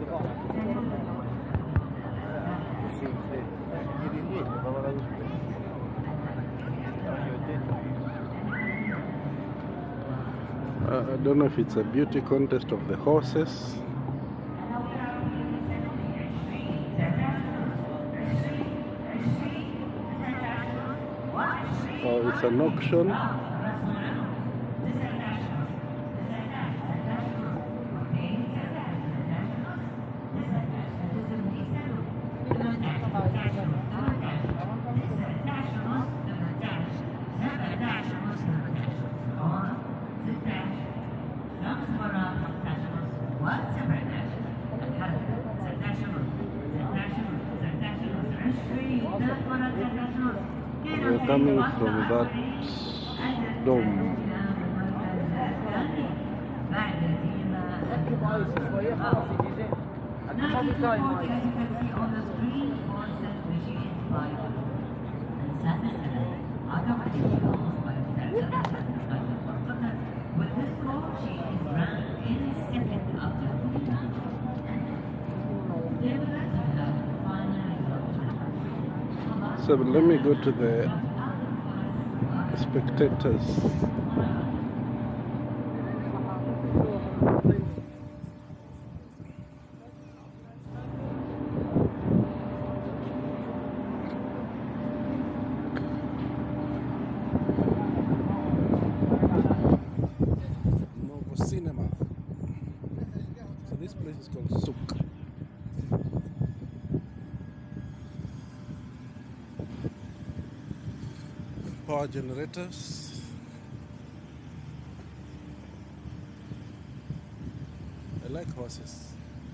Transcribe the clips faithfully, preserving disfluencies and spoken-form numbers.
Uh, I don't know if it's a beauty contest of the horses. Or it's an auction. We're coming from that dome. So let me go to the spectators. Novo Cinema. So this place is called Souk. Power generators. I like horses.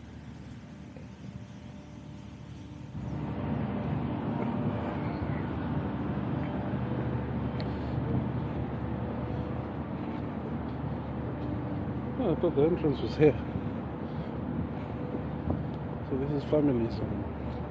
Oh, I thought the entrance was here. So this is family zone.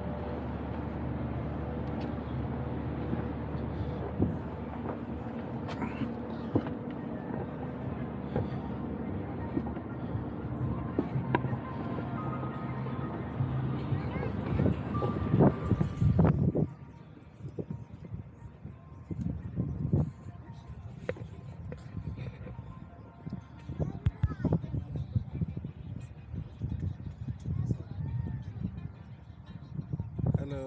Hello.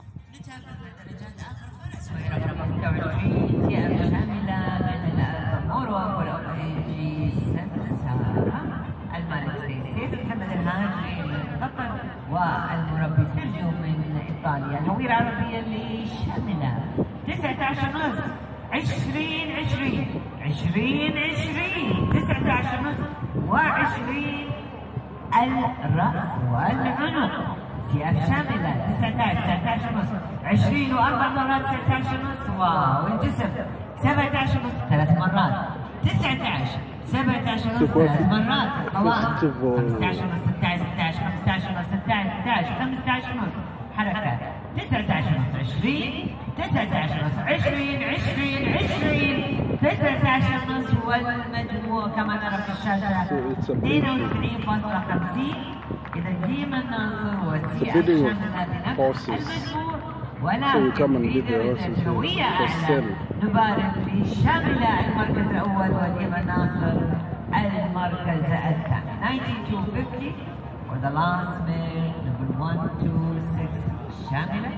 والمربي سيرجيو من ايطاليا. الهوية العربية اللي شاملة تسعة عشر ونص عشرين عشرين عشرين عشرين تسعة عشر ونص وعشرين الرأس والعنق. ثياب شاملة تسعة عشر تسعة عشر ونص عشرين وأربع مرات تسعة عشر ونص. واو. الجسم سبعة عشر ونص ثلاث مرات تسعة عشر سبعة عشر ونص ثلاث مرات. قوائم خمسة عشر ونص ستة عشر ستة عشر خمسة عشر ونص ستة عشر ستة عشر خمسة عشر ونص. حركات تسعة عشر ونص عشرين تسعة عشر ونص عشرين عشرين عشرين تسعة عشر ونص. والمجموع كما نرى في الشاشة اثنين وتسعين فاصلة خمسين. إذا ديما الناصر وسيئة شاملة بنفس المجموع ولكن الهوية أعلى. نبارك لشاملة المركز الأول وديما الناصر المركز الثاني. nineteen fifty for the last male number one two six شاملة.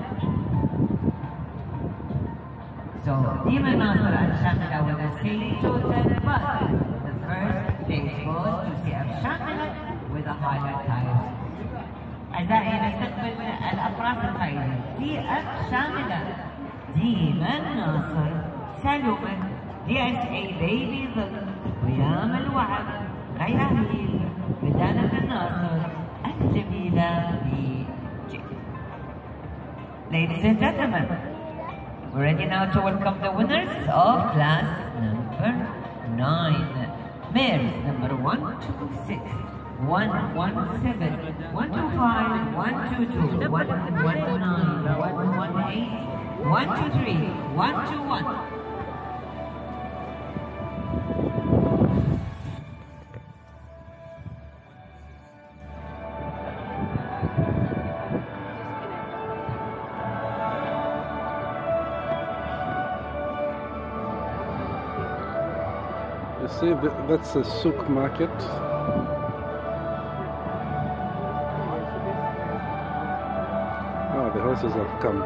So ديما الناصر الشاملة with the same total, but the first place goes to سيئة شاملة with a higher tires. أعزائي نستقبل الأفراس الفائزين. سي اف شاملة ديما الناصر سلوما دي اس اي بيبي ظل ويام الوعد غياهيل بدانة الناصر الجميلة بجي. Ladies and gentlemen, we're ready now to welcome the winners of class number nine. Mares number one two six one one seven, one two five, one two two, one one nine, one one eight, one two three, one two one. see, that's a souk market. Oh, the horses have come.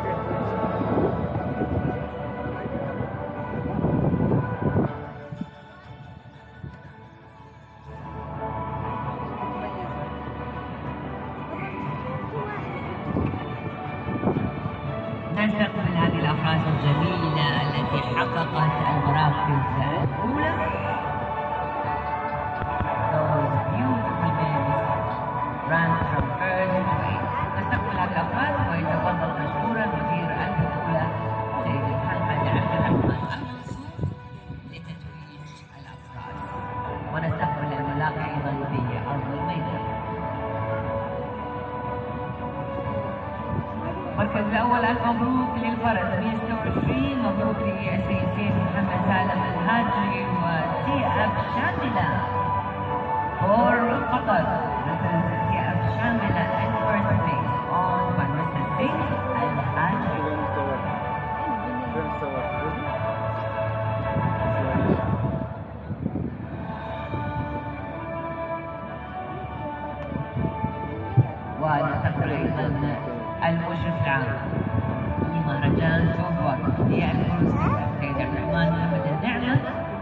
نستقبل هذه الأفراس الجميلة التي حققت المراكز الأولى. Those beautiful babies ran from first to eighth. نستقبل هذه الأفراس ويتفضل مشكورا مدير البطولة سيد محمد عبد الرحمن المنصور لتتويج الأفراس. ونستقبل الملاقي أيضا في أرض الميدان. المركز الأول ألف مبروك للفرس مية وستة وعشرين. مبروك للسيد سيد محمد سالم الهاجري وسي اف شاملة for قطر. Missus سي اف شاملة in first place on by Missus سيد الهاجري. ونستقبل أيضا المشرف العام لمهرجان سوبر للفروسية السيد عبد الرحمن محمد النعمة.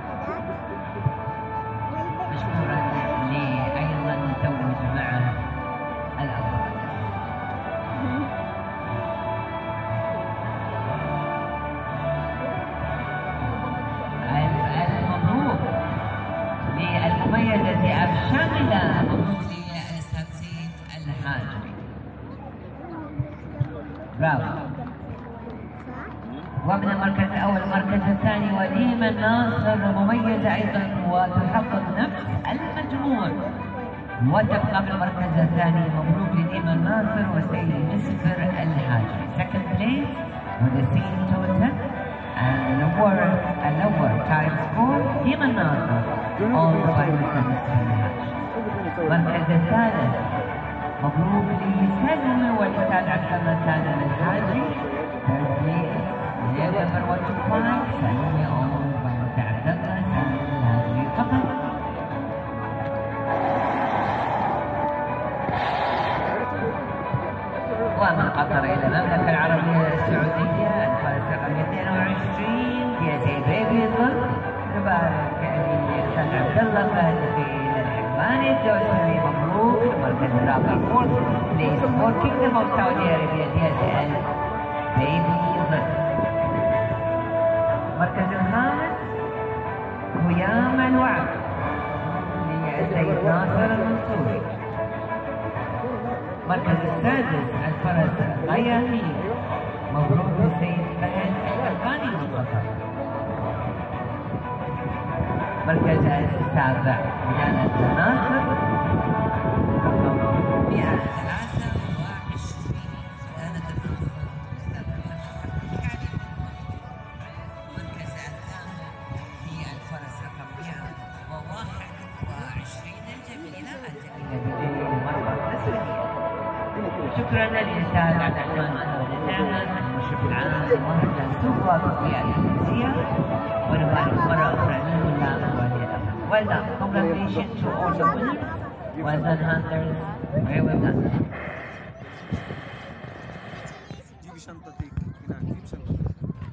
مشكورا لأيضا نتوج معه الأفراس. ألف ألف مبروك للمميزة زئاب شاملة. مبروك للأستاذ سيف الهاجري. برافو. ومن المركز الأول المركز الثاني وليمة ناصر مميزة أيضا وتحقق نفس المجموع وتبقى في المركز الثاني. مبروك لديما ناصر وسيد مسفر الهاجري. Second place with the same total and the lower, a lower time score ديما ناصر all by Mister مسفر الهاجري. المركز الثالث مبروك لسلمى والأستاذ عبد الله سالم الهاجري. Third place number one to five سلمى owned by Mister عبد الله سالم الهاجري قطر. ومن قطر إلى المملكة العربية السعودية الفارس رقم اثنين وعشرين يا سيد بيبيض. نبارك للأستاذ عبد الله فهد الحلواني الدوسري. مبروك المركز الرابع fourth place for Kingdom of Saudi Arabia دي اس ال بيبيض. المركز الخامس هيام الوعد للسيد ناصر المنصوري. المركز السادس الفرس غياهين. مبروك للسيد فهد الألباني من قطر. المركز السابع ميدان ناصر رقم مئة وثلاثة وعشرين سلالة الناصر. المركز الثامن هي الفرس رقم مئة وواحد وعشرين الجميلة الجميلة بجميل السعودية. شكرا للأستاذ عبد الرحمن محمد النعمة المشرف العام لمهرجان سوبر في الفروسية. ونبارك مرة أخرى للملاك والأفراس. Well done. Congratulations to all the winners. Well done, hunters. Very well done. جيبي شنطتك هناك، جيب شنطتك.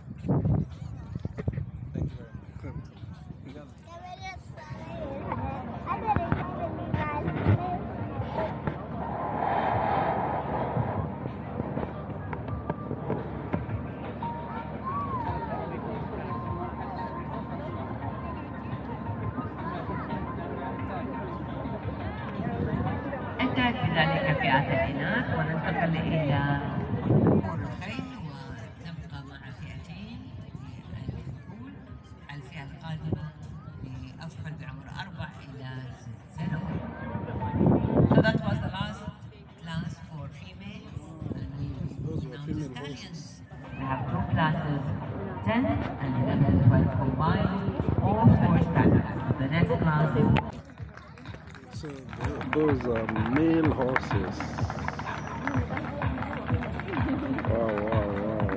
انتهت بذلك فئات الإناث وننتقل إلى أمور الخيل ونبقى مع فئتين للفحول. الفئة القادمة لأفحل بعمر أربع إلى ست سنوات. So that was the last class for females. Those were female horses. We have two classes, ten and eleven, twelve combined, all four standards. The next class is So those are male horses. Wow, wow,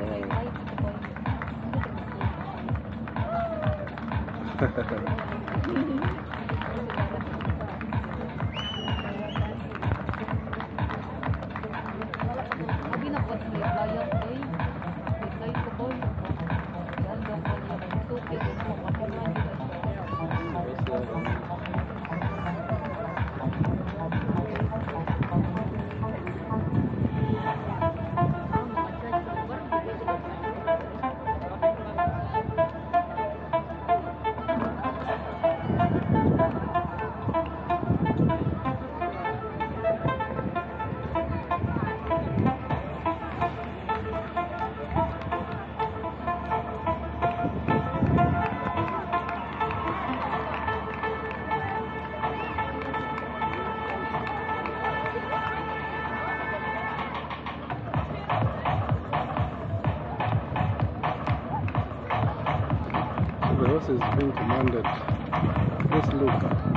wow, wow. The horse is being commanded. Let's look.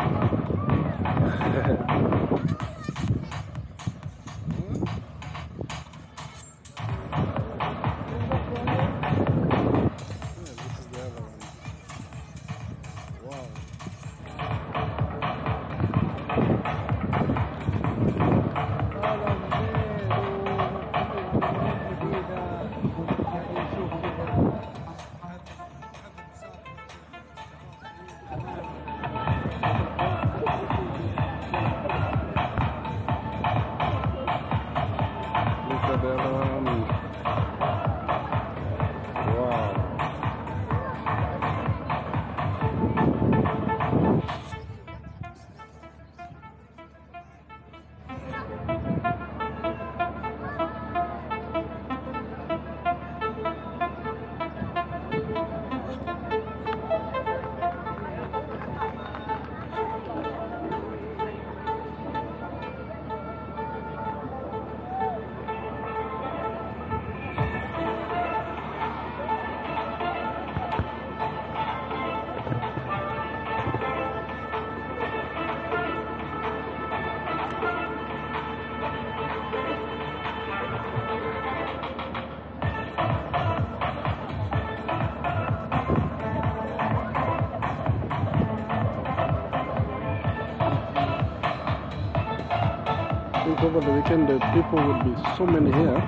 Over the weekend, the people will be so many here.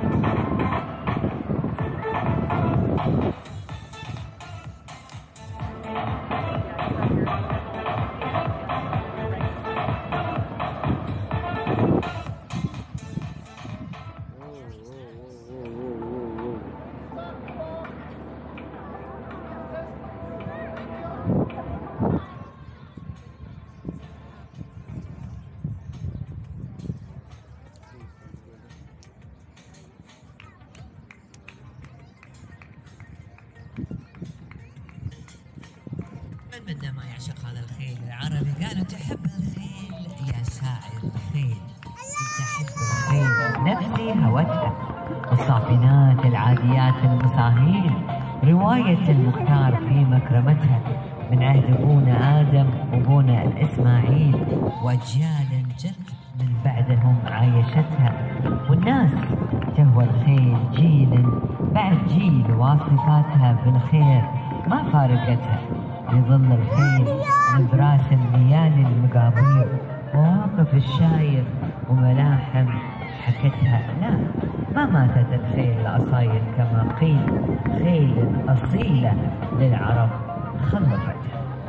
من منا ما يعشق هذا الخيل العربي؟ قالوا تحب الخيل يا سائر الخيل، كنت احب الخيل نفسي هوتها، والصافنات العاديات المصاهيل، رواية المختار في مكرمتها، من عهد ابونا ادم وابونا الاسماعيل، واجيال جد من بعدهم عايشتها، والناس تهوى الخيل جيل بعد جيل، واصفاتها بالخير ما فارقتها، يظل الخيل نبراس الليالي المقابير، مواقف الشاير وملاحم حكتها، لا ما ماتت الخيل الأصايل كما قيل، خيل أصيلة للعرب خلفتها.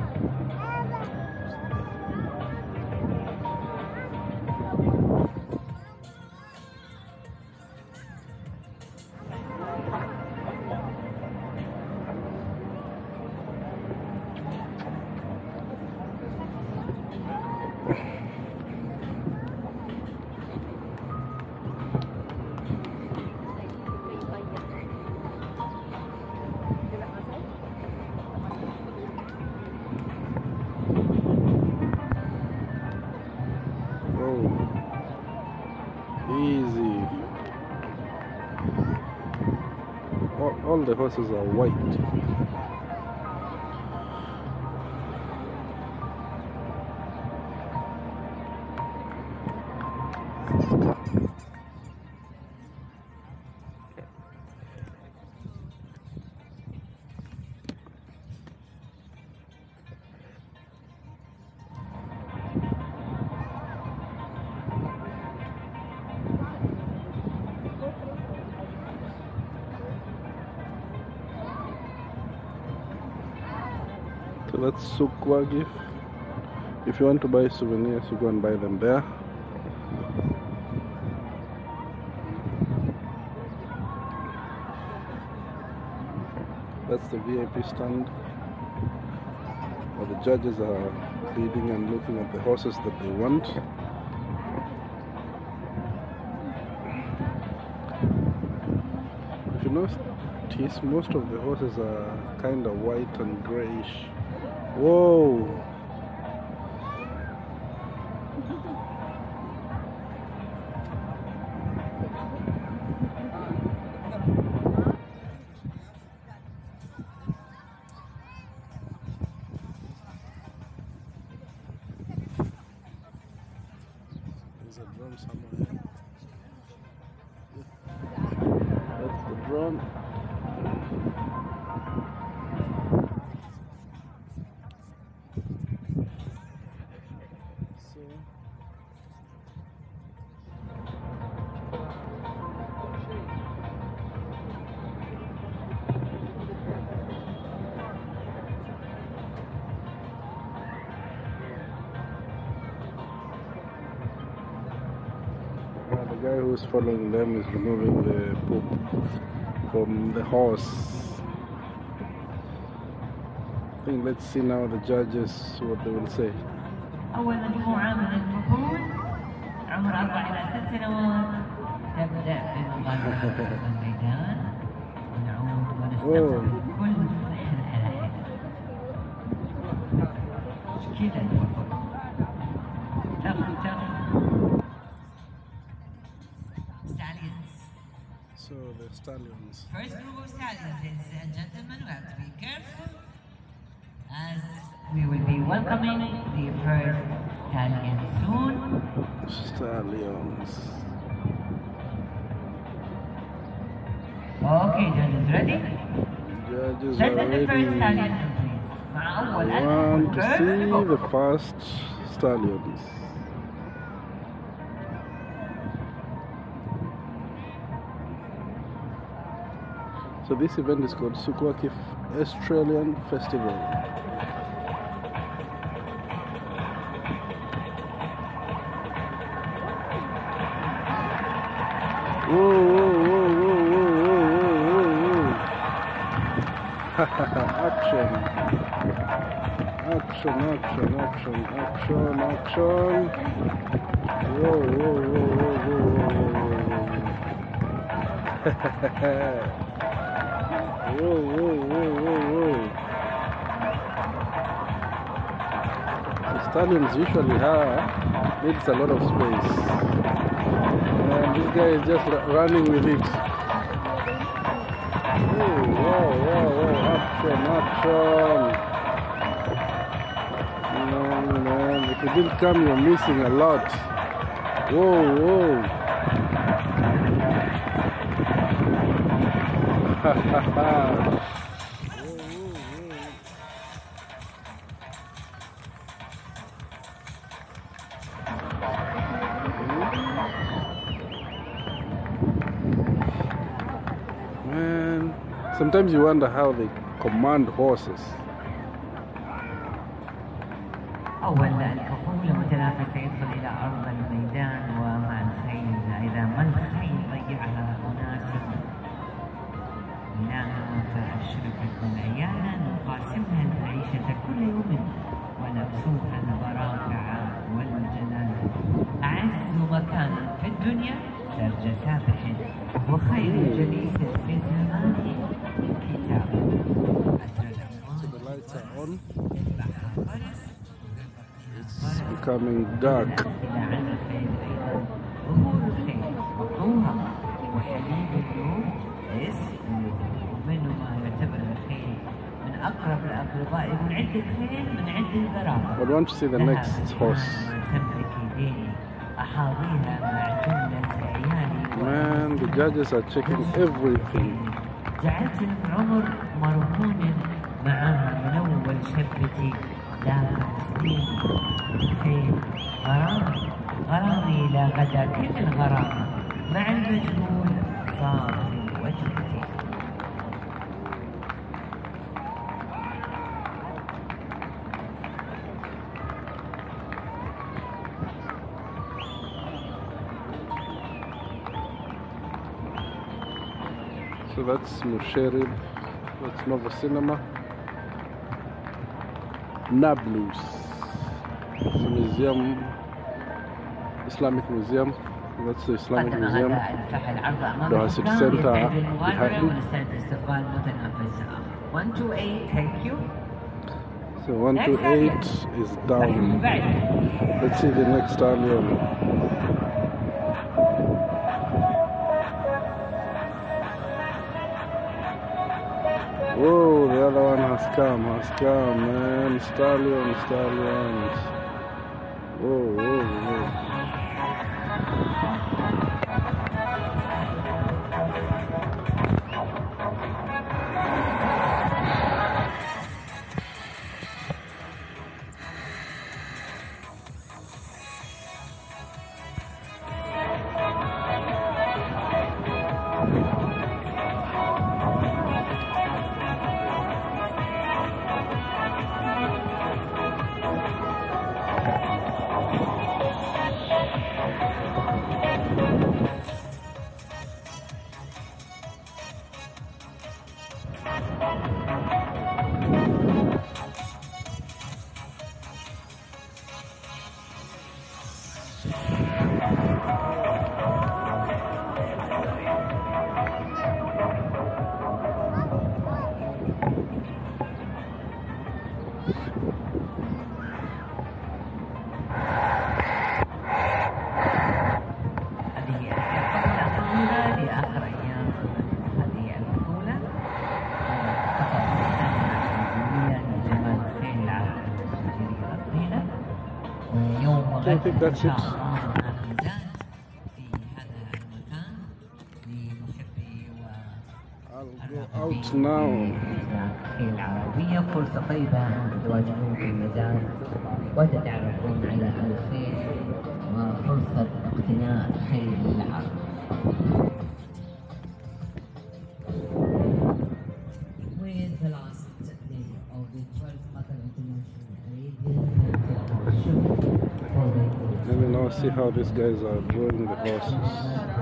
Easy. All, all the horses are white. that's Souk Waqif. If you want to buy souvenirs, you go and buy them there. That's the V I P stand where the judges are feeding and looking at the horses that they want. If you notice, most of the horses are kind of white and grayish. Whoa! There's a drum somewhere. That's the drum. So the guy who's following them is removing the poop from the horse. I think let's see now the judges what they will say. أول مجموعة من الفحول عمر أربع إلى ست سنوات تبدأ بالمغادرة الميدان ونعود ونستقبل كل فحل على حدة. كذا الفحول تخ تخ. So the stallions. First group of stallions, ladies and gentlemen, we have to be careful as we will be welcoming the first stallion soon. Stallions. Okay, judges, ready? Judges Set are the first ready. stallion, please. مع أول I want to first see group. the first stallions. So this event is called Souk Waqif Australian Festival. Whoa, whoa, whoa, whoa, whoa, whoa, whoa, whoa. Action. Action, action, action, action, action. Whoa, whoa, whoa, whoa, whoa, whoa, whoa. Whoa, whoa, whoa, whoa, whoa. The stallions usually have needs a lot of space. And this guy is just running with it. Whoa, whoa, whoa, whoa, action, action. No, man, if you didn't come, you're missing a lot. Whoa, whoa. Ha ha ha. Man, sometimes you wonder how they command horses. أول الفحول المتنافس يدخل إلى أرض الميدان ومع الخيل إذا ما الخيل ضيعها مناسب بناءها فأشركت من عيالنا نقاسمها المعيشة كل يوم ونبسوها البراكع والجلال. أعز مكان في الدنيا سرج سابح وخير جليس في الزمان كتاب. It's becoming dark. ظهور الخيل مكروهة وحليب اليوم يسأل ومنه ما يعتبر الخيل من أقرب الأقرباء يقول عند الخيل من عند الغرابة. But want to see the next horse. أحاضيها مع جملة عيالي. Man, the judges are checking everything. جعلت العمر مرهون معها من أول شبتي لا سنين خيل غرامي غرامي لا غدا كل الغرامة مع المجنون صافي وجهتي. So that's Musharraf, that's Nova Cinema. Nablus, it's a museum, Islamic museum. That's the Islamic museum. The city center behind me. one two eight, thank you. So one two eight is down. Let's see the next stallion. Whoa, the other one has come, has come, man. Stallion, stallions. Whoa, whoa, whoa. I think that's it. I'll go out now. العربية فرصة طيبة أن تتواجدون في الميدان وتتعرفون على الخيل وفرصة اقتناء خيل العرب. With the last day of the twelfth Qatar International Arabian Show. Let me now see how these guys are drawing the horses.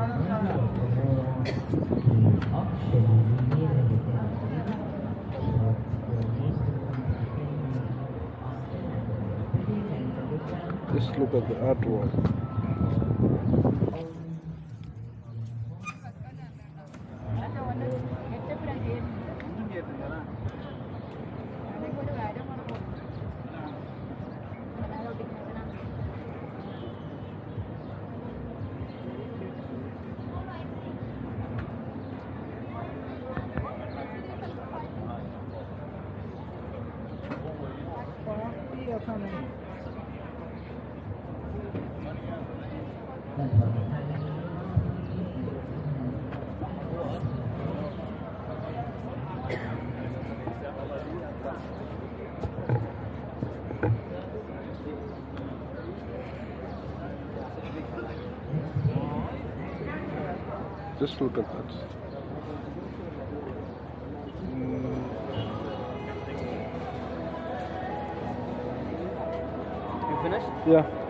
Just look at the artwork. Just look at that. You finished? Yeah.